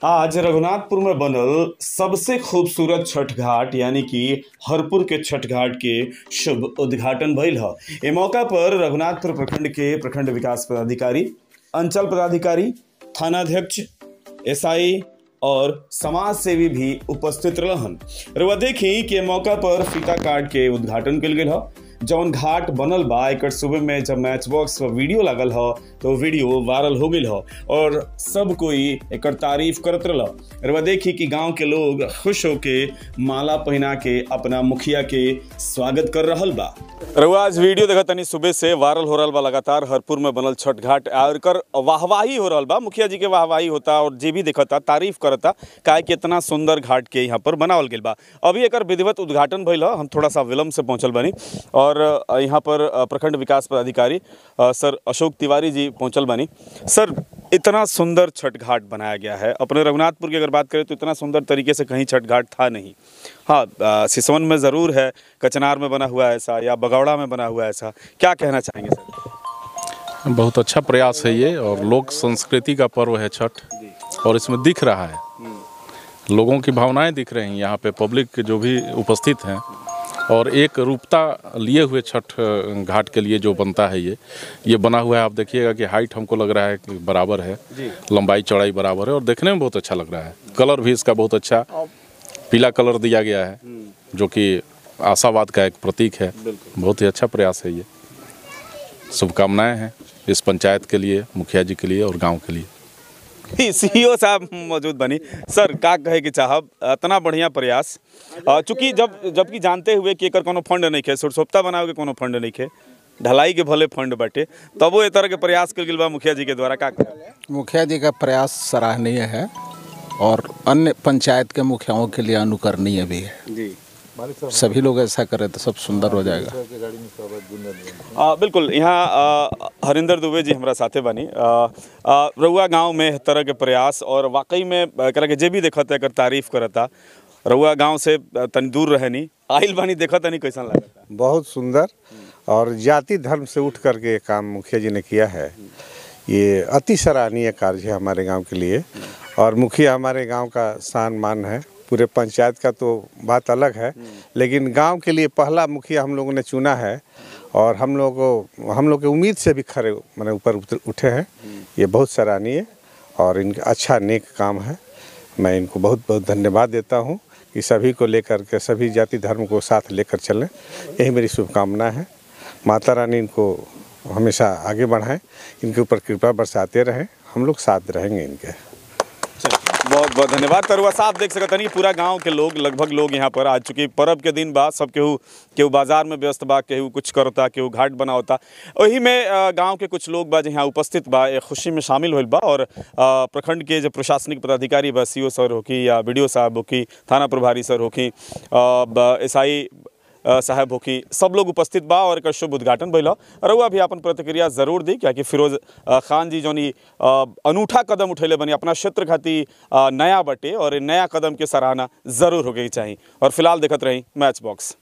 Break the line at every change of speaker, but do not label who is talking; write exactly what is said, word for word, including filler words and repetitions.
आज रघुनाथपुर में बनल सबसे खूबसूरत छठ घाट यानी कि हरपुर के छठ घाट के शुभ उद्घाटन भइल ह। ए मौका पर रघुनाथपुर प्रखंड के प्रखंड विकास पदाधिकारी, अंचल पदाधिकारी, थानाध्यक्ष, एसआई और समाज सेवी भी उपस्थित रहन। रउआ देखी कि मौका पर फीता काट के उद्घाटन कल गेल ह। जौन घाट बनल बा एक सुबह में जब मैच बॉक्स पर वीडियो लागल ह तो वीडियो वायरल हो गई ह और सब कोई एक तारीफ करत रहा। रउआ देखी कि गांव के लोग खुश होके माला पहना के अपना मुखिया के स्वागत कर रहल बा। रउआ आज वीडियो देखा तनी सुबह से वायरल हो रहल बा लगातार हरपुर में बनल छठ घाट और कर वाहवाही हो रहल बा। मुखिया जी के वाहवाही होता और जे भी देखता तारीफ करता काहे कि इतना सुंदर घाट के यहाँ पर बनावल गेल बा। अभी एक विधिवत उद्घाटन भइल ह। हम थोड़ा सा विलम्ब से पहुंचल बनी और यहाँ पर प्रखंड विकास पदाधिकारी सर अशोक तिवारी जी पहुंचल बनी। सर, इतना सुंदर छठ घाट बनाया गया है। अपने रघुनाथपुर की अगर बात करें तो इतना सुंदर तरीके से कहीं छठ घाट था नहीं। हाँ, सिसवन में ज़रूर है, कचनार में बना हुआ ऐसा या बगौड़ा में बना हुआ ऐसा। क्या कहना चाहेंगे सर?
बहुत अच्छा प्रयास है ये और लोक संस्कृति का पर्व है छठ और इसमें दिख रहा है, लोगों की भावनाएं दिख रही हैं यहाँ पे, पब्लिक जो भी उपस्थित हैं और एक रूपता लिए हुए छठ घाट के लिए जो बनता है ये ये बना हुआ है। आप देखिएगा कि हाइट हमको लग रहा है कि बराबर है, लंबाई चौड़ाई बराबर है और देखने में बहुत अच्छा लग रहा है। कलर भी इसका बहुत अच्छा पीला कलर दिया गया है जो कि आशावाद का एक प्रतीक है। बहुत ही अच्छा प्रयास है ये। शुभकामनाएं हैं इस पंचायत के लिए, मुखिया जी के लिए और गाँव के लिए।
सीईओ साहब मौजूद बनी। सर, का कहे कि चाहब इतना बढ़िया प्रयास, चूँकि जब जबकि जानते हुए कि एकर कोनो फंड नहीं खे, सुरसोप्ता बनावे के कोनो फंड नहीं खे, ढलाई के भले फंड बाटे, तब वो ए तरह के प्रयास कल गेल बा मुखिया जी के द्वारा। का
मुखिया जी का प्रयास सराहनीय है और अन्य पंचायत के मुखियाओं के लिए अनुकरणीय भी है जी। सभी लोग ऐसा करें तो सब सुंदर हो जाएगा।
आ, बिल्कुल। यहाँ हरिंदर दुबे जी हमारा साथे बनी। रउआ गांव में तरह के प्रयास और वाकई में करा के जे भी देखता है तारीफ करता। रउआ गांव से तनी दूर रहनी, आइल बानी, देखा तनी कैसा लगता?
बहुत सुंदर और जाति धर्म से उठ करके काम मुखिया जी ने किया है। ये अति सराहनीय कार्य है हमारे गाँव के लिए और मुखिया हमारे गाँव का शान मान है। पूरे पंचायत का तो बात अलग है, लेकिन गांव के लिए पहला मुखिया हम लोगों ने चुना है और हम लोग को हम लोग के उम्मीद से भी खड़े मैंने ऊपर उठे हैं। ये बहुत सराहनीय और इनका अच्छा नेक काम है। मैं इनको बहुत बहुत धन्यवाद देता हूं कि सभी को लेकर के, सभी जाति धर्म को साथ लेकर चलें। यही मेरी शुभकामना है। माता रानी इनको हमेशा आगे बढ़ाएं, इनके ऊपर कृपा बरसाते रहें, हम लोग साथ रहेंगे इनके।
बहुत बहुत धन्यवाद। तरुआ साहब देख सकते नहीं, पूरा गांव के लोग लगभग लोग यहाँ पर आ चुके। पर्व के दिन बाद सब केहू केहू बाजार में व्यस्त बा, केहू कुछ करता, केहू घाट बनावता। वही में गांव के कुछ लोग बा यहाँ उपस्थित बा, एक खुशी में शामिल होल बा और प्रखंड के जो प्रशासनिक पदाधिकारी बा, सीओ सर होकी या वीडियो साहब होकी, थाना प्रभारी सर होकी, एसआई साहब होकी, सब लोग उपस्थित बा और एक शुभ उद्घाटन भइल। रउआ भी अपन प्रतिक्रिया जरूर दी, क्या कि फिरोज खान जी जो अनूठा कदम उठैले बनी अपना क्षेत्र खातिर नया बटे और नया कदम के सराहना जरूर हो गई चाहिए। और फिलहाल देखत रही मैच बॉक्स।